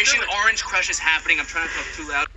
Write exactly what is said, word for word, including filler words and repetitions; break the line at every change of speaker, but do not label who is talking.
Operation Orange Crush is happening. I'm trying to talk too loud.